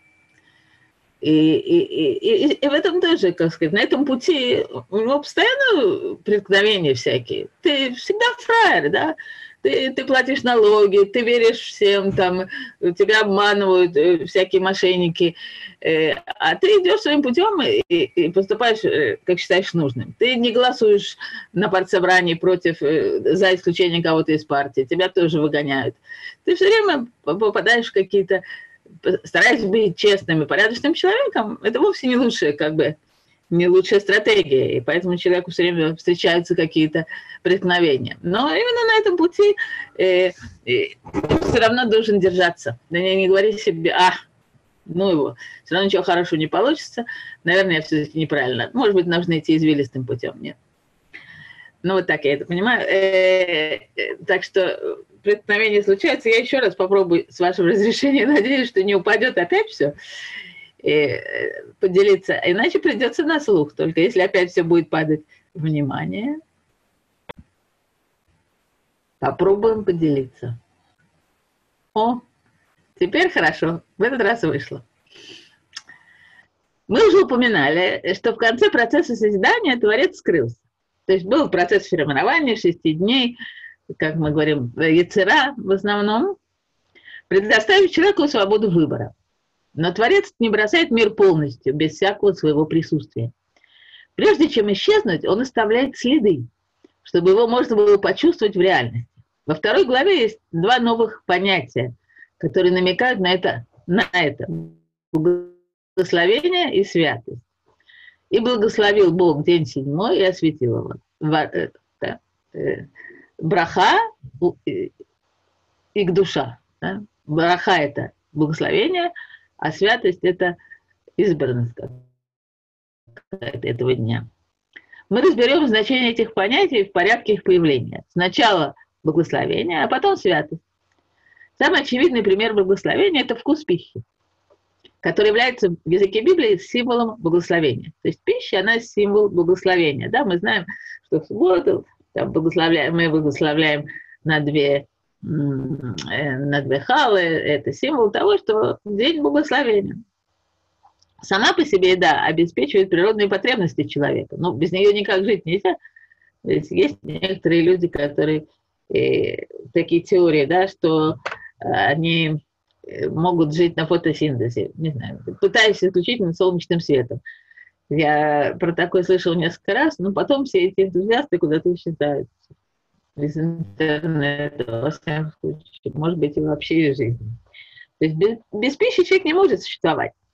И, и, и, и в этом тоже, как сказать, на этом пути у него постоянно преткновения всякие. Ты всегда фраер, да? Ты, ты платишь налоги, ты веришь всем, там, тебя обманывают э, всякие мошенники, э, а ты идешь своим путем и, и поступаешь, э, как считаешь нужным. Ты не голосуешь на партсобрании против, э, за исключением кого-то из партии, тебя тоже выгоняют. Ты все время попадаешь в какие-то... Стараясь быть честным и порядочным человеком, это вовсе не лучшая, как бы, не лучшая стратегия, и поэтому человеку все время встречаются какие-то преткновения. Но именно на этом пути э, э, все равно должен держаться. Да не, не говори себе, а, ну его, все равно ничего хорошего не получится, наверное, я все-таки неправильно. Может быть, нужно идти извилистым путем, нет. Ну, вот так я это понимаю. Э, э, так что преткновения случаются. Я еще раз попробую, с вашего разрешения, надеюсь, что не упадет опять все, э, поделиться. Иначе придется на слух. Только если опять все будет падать, внимание. Попробуем поделиться. О, теперь хорошо. В этот раз вышло. Мы уже упоминали, что в конце процесса созидания Творец скрылся. То есть был процесс формирования шести дней, как мы говорим, яцера в основном, предоставив человеку свободу выбора. Но Творец не бросает мир полностью, без всякого своего присутствия. Прежде чем исчезнуть, он оставляет следы, чтобы его можно было почувствовать в реальности. Во второй главе есть два новых понятия, которые намекают на это, на это. Благословение и святость. И благословил Бог день седьмой и осветил его. Браха и к душа. Да? Браха – это благословение, а святость – это избранность этого дня. Мы разберем значение этих понятий в порядке их появления. Сначала благословение, а потом святость. Самый очевидный пример благословения – это вкус пищи, который является в языке Библии символом благословения. То есть пища, она символ благословения. Да, мы знаем, что в субботу там, благословляем, мы благословляем на две, на две халы. Это символ того, что день благословения. Сама по себе еда обеспечивает природные потребности человека. Но без нее никак жить нельзя. То есть, есть некоторые люди, которые э, такие теории, да, что они могут жить на фотосинтезе, не знаю, пытаясь исключительно солнечным светом. Я про такое слышал несколько раз, но потом все эти энтузиасты куда-то исчезают из интернета, во всяком случае, может быть, и вообще из жизни. То есть без, без пищи человек не может существовать.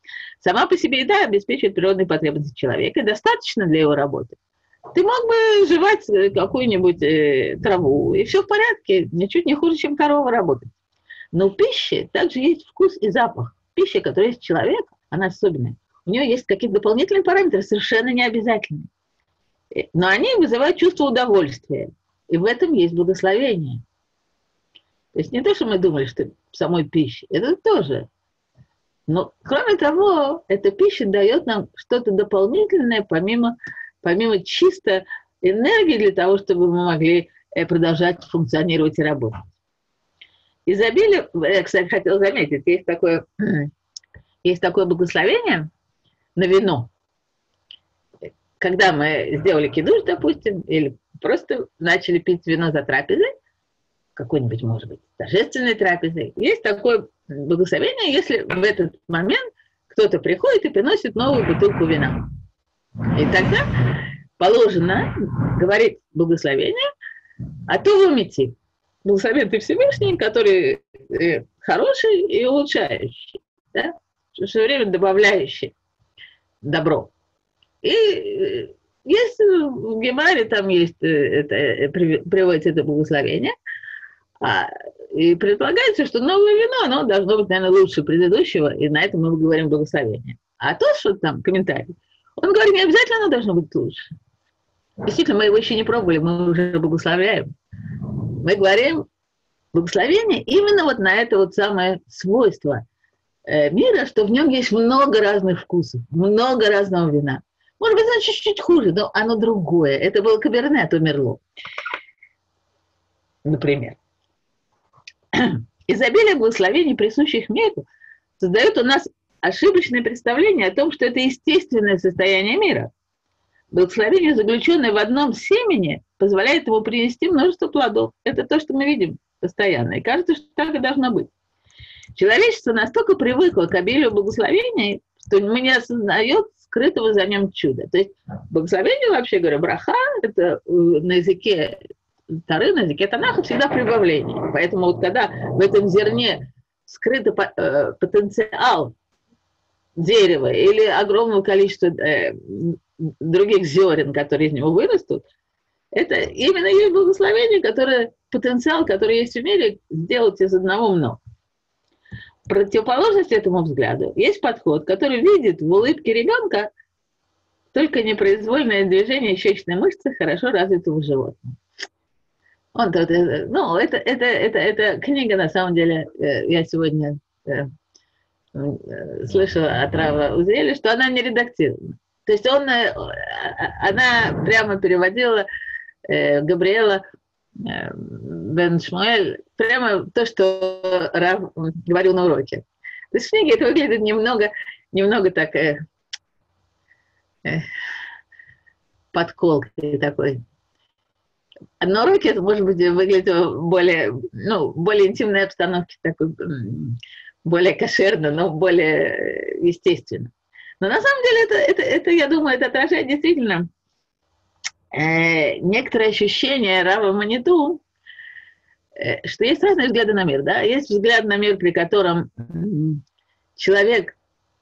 Сама по себе еда обеспечивает природные потребности человека, и достаточно для его работы. Ты мог бы жевать какую-нибудь э, траву, и все в порядке, ничуть не хуже, чем корова работает. Но у пищи также есть вкус и запах. Пища, которая есть человек, она особенная. У нее есть какие-то дополнительные параметры, совершенно необязательные. Но они вызывают чувство удовольствия. И в этом есть благословение. То есть не то, что мы думали, что в самой пище, это тоже. Но, кроме того, эта пища дает нам что-то дополнительное, помимо, помимо чисто энергии для того, чтобы мы могли продолжать функционировать и работать. Изобилие, я, кстати, хотела заметить, есть такое, есть такое благословение на вино. Когда мы сделали кидуш, допустим, или просто начали пить вино за трапезой, какой-нибудь, может быть, торжественной трапезой, есть такое благословение, если в этот момент кто-то приходит и приносит новую бутылку вина. И тогда положено говорить благословение о Туву-Мити. Благословен ты Всевышний, который э, хороший и улучшающий, да? Все время добавляющий добро. И э, есть в Гемаре, там есть, э, это, э, приводится это благословение, а, и предполагается, что новое вино, оно должно быть, наверное, лучше предыдущего, и на этом мы говорим благословение. А то, что там, комментарий, он говорит, не обязательно оно должно быть лучше. Действительно, мы его еще не пробовали, мы уже благословляем. Мы говорим благословение именно вот на это вот самое свойство э, мира, что в нем есть много разных вкусов, много разного вина. Может быть, оно чуть-чуть хуже, но оно другое. Это было каберне, а то мерло. Например. Изобилие благословений, присущих миру, создает у нас ошибочное представление о том, что это естественное состояние мира. Благословение, заключенное в одном семени, позволяет ему принести множество плодов. Это то, что мы видим постоянно. И кажется, что так и должно быть. Человечество настолько привыкло к обилию благословений, что мы не осознает скрытого за ним чуда. То есть благословение, вообще говоря, браха, это на языке Торы, на языке Танаха всегда прибавление. Поэтому вот когда в этом зерне скрыт э, потенциал дерева или огромного количества э, других зерен, которые из него вырастут, это именно есть благословение, которое, потенциал, который есть в мире, сделать из одного много. Противоположность этому взгляду есть подход, который видит в улыбке ребенка только непроизвольное движение щечной мышцы хорошо развитого животного. Он, ну, это, это, это, это книга, на самом деле, я сегодня слышала от Рава Узиэля, что она не редактирована. То есть он, она прямо переводила э, Габриэла э, бен Шмуэль прямо то, что Рав говорил на уроке. То есть в книге это выглядит немного, немного так э, э, подколкой такой. На уроке это, может быть, выглядит более, ну, более интимной обстановке, такой, более кошерно, но более естественно. Но на самом деле это, это, это я думаю, это отражает действительно э, некоторое ощущение Рава Маниту, э, что есть разные взгляды на мир. Да? Есть взгляд на мир, при котором э, человек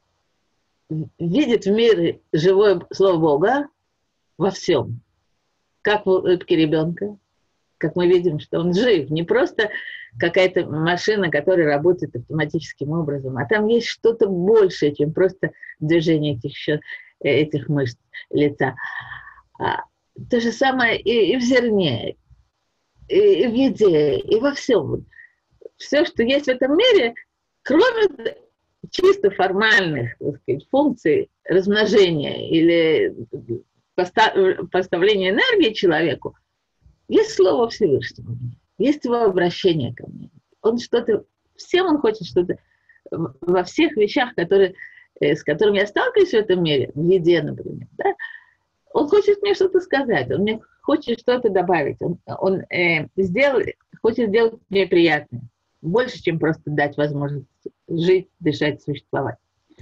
видит в мире живое слово Бога во всем, как в улыбке ребенка, как мы видим, что он жив, не просто какая-то машина, которая работает автоматическим образом, а там есть что-то большее, чем просто движение этих, этих мышц лица. А, то же самое и, и в зерне, и, и в еде, и во всем. Все, что есть в этом мире, кроме чисто формальных, так сказать, функций размножения или поставления энергии человеку, есть слово Всевышнего. Есть его обращение ко мне. Он что-то, всем он хочет что-то, во всех вещах, которые, с которыми я сталкиваюсь в этом мире, в еде, например, да, он хочет мне что-то сказать, он мне хочет что-то добавить, он, он э, сделал, хочет сделать мне приятное, больше, чем просто дать возможность жить, дышать, существовать.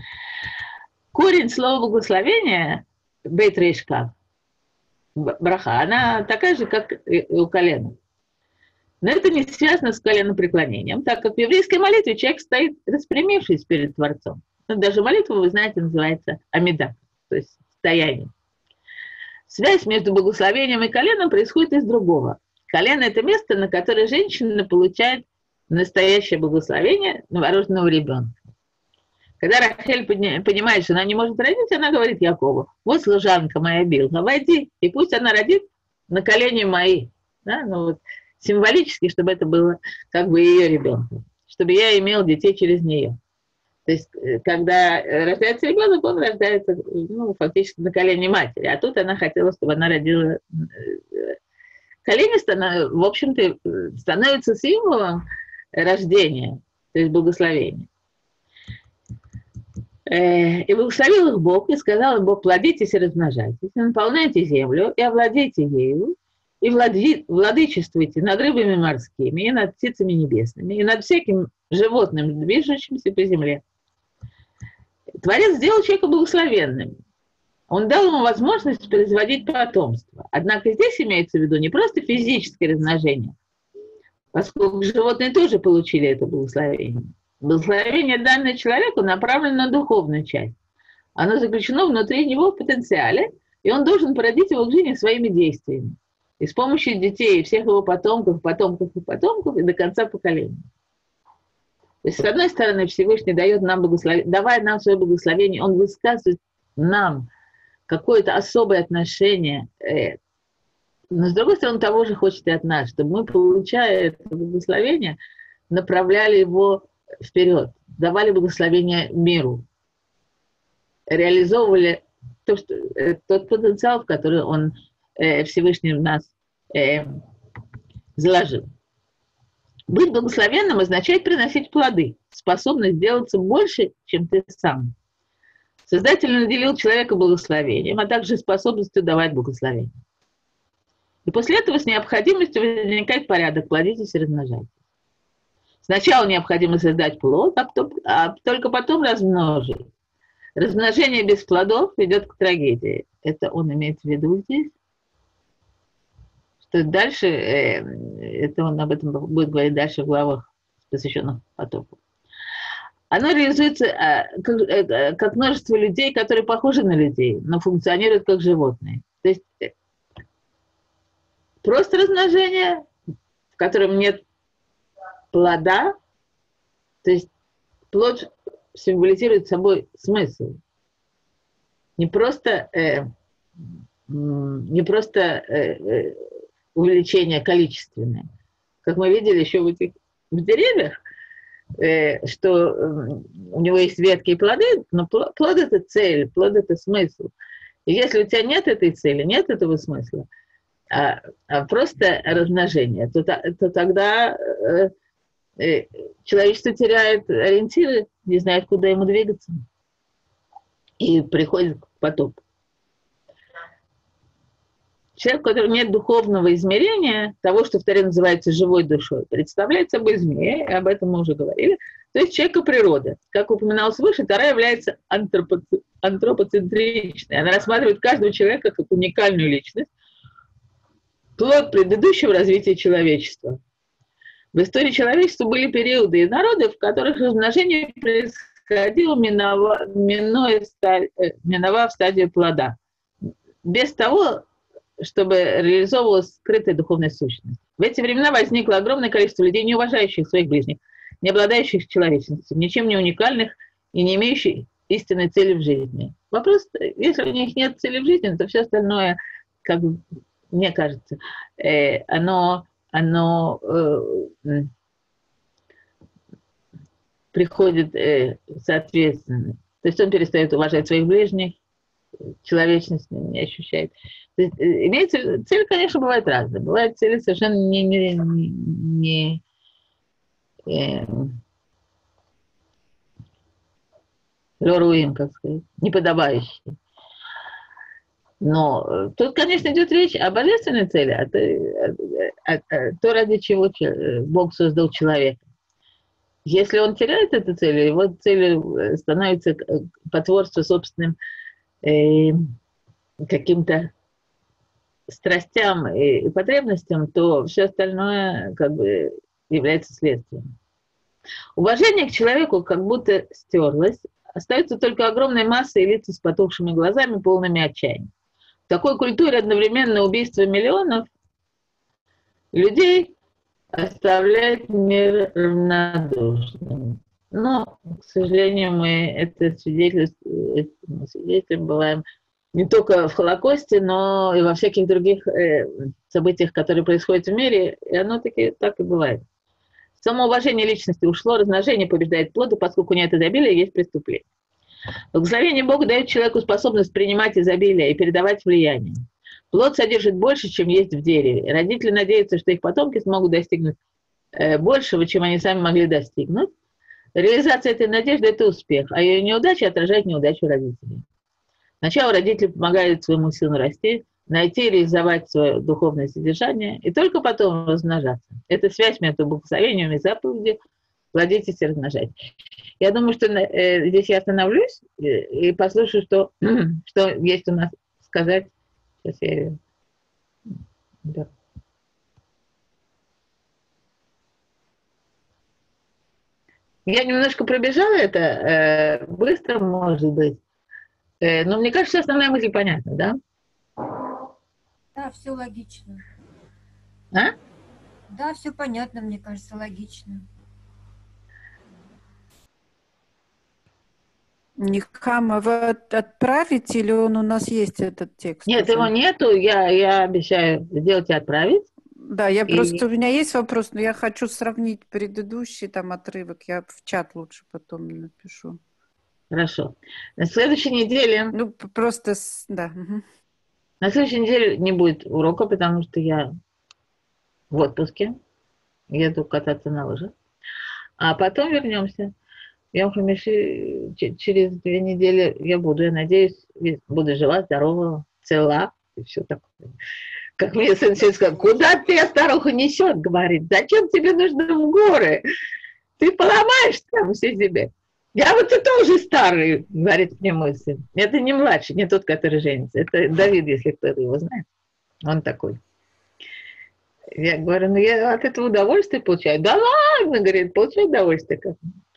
Корень слова благословения, бейт рейшкав, браха, она такая же, как и у колена. Но это не связано с коленопреклонением, так как в еврейской молитве человек стоит, распрямившись перед Творцом. Ну, даже молитва, вы знаете, называется амида, то есть стояние. Связь между благословением и коленом происходит из другого. Колено – это место, на которое женщина получает настоящее благословение новорожденного ребенка. Когда Рахель понимает, что она не может родить, она говорит Якову: вот служанка моя Билха, войди, и пусть она родит на колени мои. Да? Ну, вот, символически, чтобы это было как бы ее ребенком, чтобы я имел детей через нее. То есть, когда рождается ребенок, он рождается, ну, фактически на колени матери, а тут она хотела, чтобы она родила. Колени, в общем-то, становятся символом рождения, то есть благословения. И благословил их Бог, и сказал им Бог: плодитесь и размножайтесь, наполняйте землю и овладейте ею, и влади, владычествуйте над рыбами морскими, и над птицами небесными, и над всяким животным, движущимся по земле. Творец сделал человека благословенным. Он дал ему возможность производить потомство. Однако здесь имеется в виду не просто физическое размножение, поскольку животные тоже получили это благословение. Благословение, данное человеку, направлено на духовную часть. Оно заключено внутри него в потенциале, и он должен породить его к жизни своими действиями. И с помощью детей, и всех его потомков, потомков и потомков, и до конца поколений. То есть, с одной стороны, Всевышний дает нам благословение, давая нам свое благословение, он высказывает нам какое-то особое отношение, но с другой стороны, того же хочет и от нас, чтобы мы, получая это благословение, направляли его вперед, давали благословение миру, реализовывали то, что, тот потенциал, в который он Всевышний в нас заложил. Быть благословенным означает приносить плоды, способность сделаться больше, чем ты сам. Создатель наделил человека благословением, а также способностью давать благословение. И после этого с необходимостью возникает порядок: плодитесь и размножайтесь. Сначала необходимо создать плод, а, потом, а только потом размножить. Размножение без плодов ведет к трагедии. Это он имеет в виду здесь. Что дальше, э, это он об этом будет говорить дальше в главах, посвященных потопу. Оно реализуется э, как, э, как множество людей, которые похожи на людей, но функционируют как животные. То есть э, просто размножение, в котором нет плода, то есть плод символизирует собой смысл. Не просто, э, не просто э, увеличение количественное. Как мы видели еще в этих в деревьях, э, что э, у него есть ветки и плоды, но плод, плод – это цель, плод – это смысл. И если у тебя нет этой цели, нет этого смысла, а, а просто размножение, то, то тогда э, э, человечество теряет ориентиры, не знает, куда ему двигаться, и приходит к потопу. Человек, у которого нет духовного измерения, того, что в Торе называется живой душой, представляет собой змея, и об этом мы уже говорили, то есть человека природа. Как упоминалось выше, Тора является антропоци... антропоцентричной. Она рассматривает каждого человека как уникальную личность, плод предыдущего развития человечества. В истории человечества были периоды и народы, в которых размножение происходило, минова... минуя... миновав стадию плода. Без того, чтобы реализовывалась скрытая духовная сущность. В эти времена возникло огромное количество людей, не уважающих своих ближних, не обладающих человечностью, ничем не уникальных и не имеющих истинной цели в жизни. Вопрос, если у них нет цели в жизни, то все остальное, как мне кажется, э, оно, оно э, приходит э, соответственно. То есть он перестает уважать своих ближних, человечность не ощущает. То есть, имеется, цели, конечно, бывают разные. Бывают цели совершенно не, не, не, не э, лоруим, как сказать, неподобающие. Но тут, конечно, идет речь о божественной цели, о, о, о, о то, ради чего Бог создал человека. Если он теряет эту цель, его целью становится потворство собственным э, каким-то страстям и, и потребностям, то все остальное как бы является следствием. Уважение к человеку как будто стерлось, остается только огромная масса и лица с потухшими глазами, полными отчаяния. В такой культуре одновременно убийство миллионов людей оставляет мир равнодушным. Но, к сожалению, мы это свидетелем, свидетелем бываем не только в Холокосте, но и во всяких других э, событиях, которые происходят в мире, и оно таки так и бывает. Самоуважение личности ушло, размножение побеждает плоды, поскольку нет изобилия, есть преступление. Благословение Бога дает человеку способность принимать изобилие и передавать влияние. Плод содержит больше, чем есть в дереве. Родители надеются, что их потомки смогут достигнуть э, большего, чем они сами могли достигнуть. Реализация этой надежды – это успех, а ее неудача отражает неудачу родителей. Сначала родители помогают своему сыну расти, найти и реализовать свое духовное содержание, и только потом размножаться. Это связь между благословением и заповедью «Плодитесь и размножайтесь». Я думаю, что э, здесь я остановлюсь и, и послушаю, что, что есть у нас сказать. Сейчас я... Да. Я немножко пробежала это, э, быстро, может быть. Э, но мне кажется, основная мысль понятна, да? Да, все логично. А? Да, все понятно, мне кажется, логично. Нехама, вы отправите или он у нас есть, этот текст? Нет, уже? его нету, я, я обещаю сделать и отправить. Да, я И- просто, у меня есть вопрос, но я хочу сравнить предыдущий там отрывок, я в чат лучше потом напишу. Хорошо. На следующей неделе, Ну, п- просто, с- да. мгм. на следующей неделе не будет урока, потому что я в отпуске, еду кататься на лыжах. А потом вернемся. Йом Хамиши, че- через две недели я буду, я надеюсь, ве- буду жива, здорова, цела и все такое. Как мне сын сегодня сказал, куда ты, старуха, несет, говорит, зачем тебе нужно в горы? Ты поломаешь там все себе. Я вот и тоже старый, говорит мне мой сын. Это не младший, не тот, который женится. Это Давид, если кто-то его знает. Он такой. Я говорю, ну я от этого удовольствие получаю. Да ладно, говорит, получаю удовольствие. Как.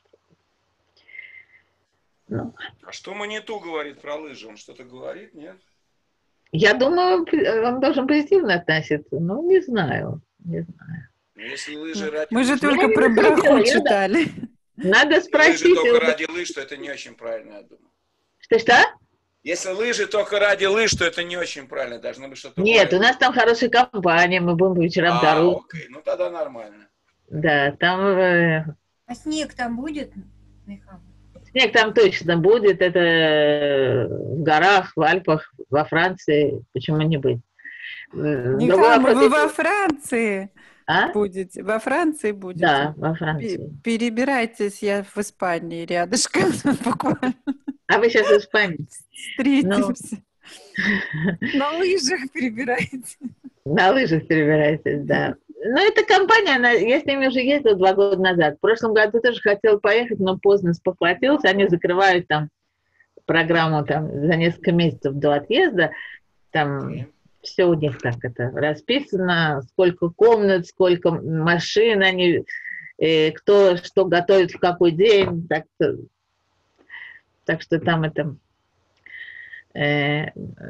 Ну, А что Маниту говорит про лыжи? Он что-то говорит, нет? я думаю, он должен позитивно относиться. Ну, не знаю, не знаю. Ну, если лыжи ради Мы же лыж, только не про находила, браху я да. читали. Надо если спросить. лыжи только его. ради лыж, то это не очень правильно, я думаю. Что-что? Если лыжи только ради лыж, то это не очень правильно. Должно быть что-то Нет, более- у нас там хорошая компания, мы будем по вечерам А, дорогу. окей, ну тогда нормально. Да, там э, А снег там будет, Нехама? снег там точно будет, это э, в горах, в Альпах, во Франции, почему не быть. Э, другой Нехама, вопрос, вы во если- Франции А? будете? Во Франции будете? Да, во Пе- Франции. Перебирайтесь, я в Испании рядышком буквально А вы сейчас в Испании? встретимся. На лыжах перебирайтесь. На лыжах перебираетесь, да. Ну, эта компания, она, я с ними уже ездила два года назад. В прошлом году тоже хотела поехать, но поздно спохватился. Они закрывают там программу там, за несколько месяцев до отъезда. Там Окей. все у них так это расписано, сколько комнат, сколько машин они, э, кто что готовит в какой день. Так, что- так что там это... э,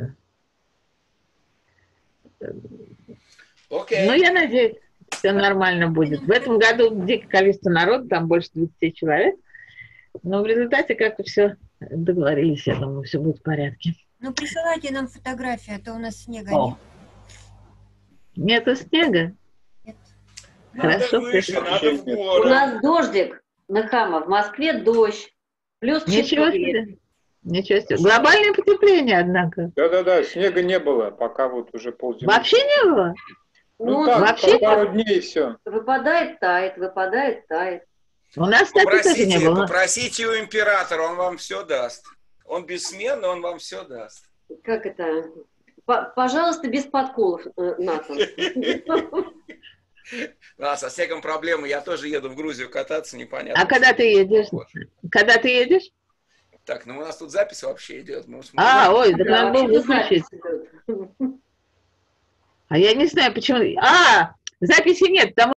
Окей. Ну, я надеюсь, все нормально будет. В этом году дикое количество народу, там больше двадцати человек. Но в результате как-то все договорились, я думаю, все будет в порядке. Ну, присылайте нам фотографии, а то у нас снега О. Нету снега? нет. Надо Хорошо, выше, хорошо. надо в У горы. нас дождик, Нахама, в Москве дождь. Плюс Ничего четыре. себе. Ничего себе. Глобальное потепление, однако. Да-да-да, снега не было, пока вот уже ползимы. Вообще не было? Ну, Ну, так, вообще пару дней и все. выпадает, тает, выпадает, тает. У нас, кстати, тоже Попросите, не было. попросите у императора, он вам все даст. Он бессменный, он вам все даст. Как это? П- Пожалуйста, без подколов, э, Натан. Да, со снегом проблемы. Я тоже еду в Грузию кататься, непонятно. А когда ты едешь? Вот. Когда ты едешь? Так, ну у нас тут запись вообще идет. Мы А, ой, так Да, надо было вообще-то выключить. запись идет. А я не знаю, почему. А, записи нет, потому